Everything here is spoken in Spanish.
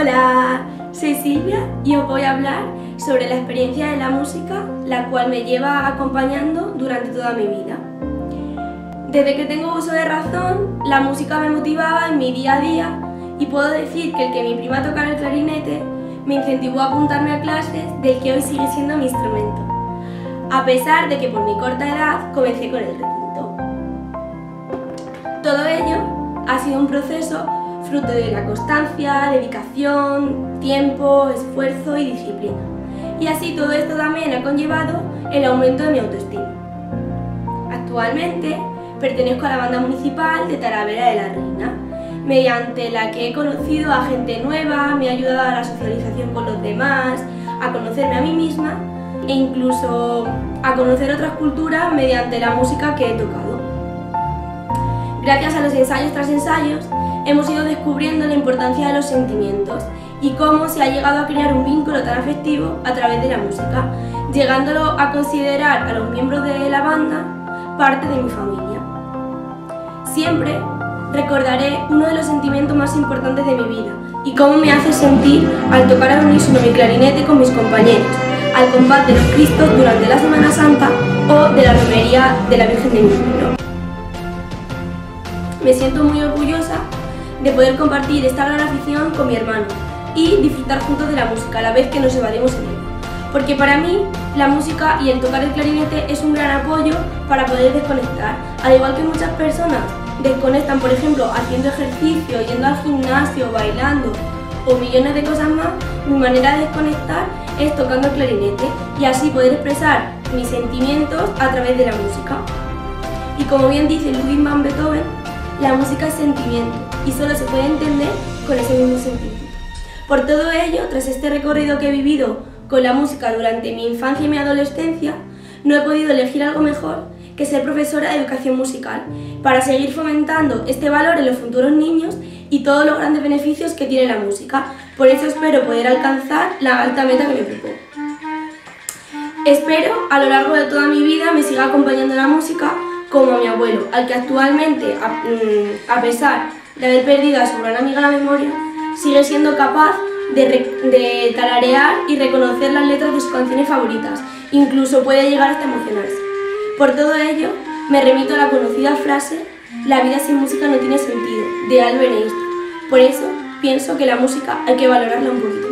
Hola, soy Silvia y os voy a hablar sobre la experiencia de la música, la cual me lleva acompañando durante toda mi vida. Desde que tengo uso de razón, la música me motivaba en mi día a día y puedo decir que el que mi prima tocara el clarinete me incentivó a apuntarme a clases del que hoy sigue siendo mi instrumento, a pesar de que por mi corta edad comencé con el requinto. Todo ello ha sido un proceso fruto de la constancia, dedicación, tiempo, esfuerzo y disciplina. Y así todo esto también ha conllevado el aumento de mi autoestima. Actualmente pertenezco a la banda municipal de Talavera de la Reina, mediante la que he conocido a gente nueva, me ha ayudado a la socialización con los demás, a conocerme a mí misma e incluso a conocer otras culturas mediante la música que he tocado. Gracias a los ensayos tras ensayos, hemos ido descubriendo la importancia de los sentimientos y cómo se ha llegado a crear un vínculo tan afectivo a través de la música, llegándolo a considerar a los miembros de la banda parte de mi familia. Siempre recordaré uno de los sentimientos más importantes de mi vida y cómo me hace sentir al tocar al unísono mi clarinete con mis compañeros, al compás de los Cristos durante la Semana Santa o de la romería de la Virgen de mi pueblo. Me siento muy orgullosa de poder compartir esta gran afición con mi hermano y disfrutar juntos de la música a la vez que nos evadimos en ella. Porque para mí, la música y el tocar el clarinete es un gran apoyo para poder desconectar. Al igual que muchas personas desconectan, por ejemplo, haciendo ejercicio, yendo al gimnasio, bailando o millones de cosas más, mi manera de desconectar es tocando el clarinete y así poder expresar mis sentimientos a través de la música. Y como bien dice Ludwig van Beethoven, la música es sentimiento y solo se puede entender con ese mismo sentimiento. Por todo ello, tras este recorrido que he vivido con la música durante mi infancia y mi adolescencia, no he podido elegir algo mejor que ser profesora de educación musical para seguir fomentando este valor en los futuros niños y todos los grandes beneficios que tiene la música. Por eso espero poder alcanzar la alta meta que me propongo. Espero a lo largo de toda mi vida me siga acompañando la música como a mi abuelo, al que actualmente, a pesar de haber perdido a su gran amiga la memoria, sigue siendo capaz de tararear y reconocer las letras de sus canciones favoritas, incluso puede llegar hasta emocionarse. Por todo ello, me remito a la conocida frase «La vida sin música no tiene sentido», de Albert Einstein. Por eso, pienso que la música hay que valorarla un poquito.